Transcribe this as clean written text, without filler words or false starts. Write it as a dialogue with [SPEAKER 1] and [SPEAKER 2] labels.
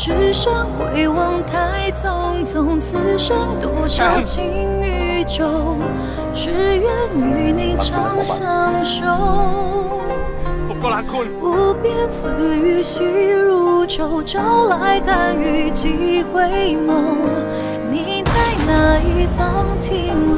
[SPEAKER 1] 只剩回望太匆匆，此生多少情与旧，只愿与你长相守。无边丝雨细如舟，朝来寒雨几回眸。你在哪一方听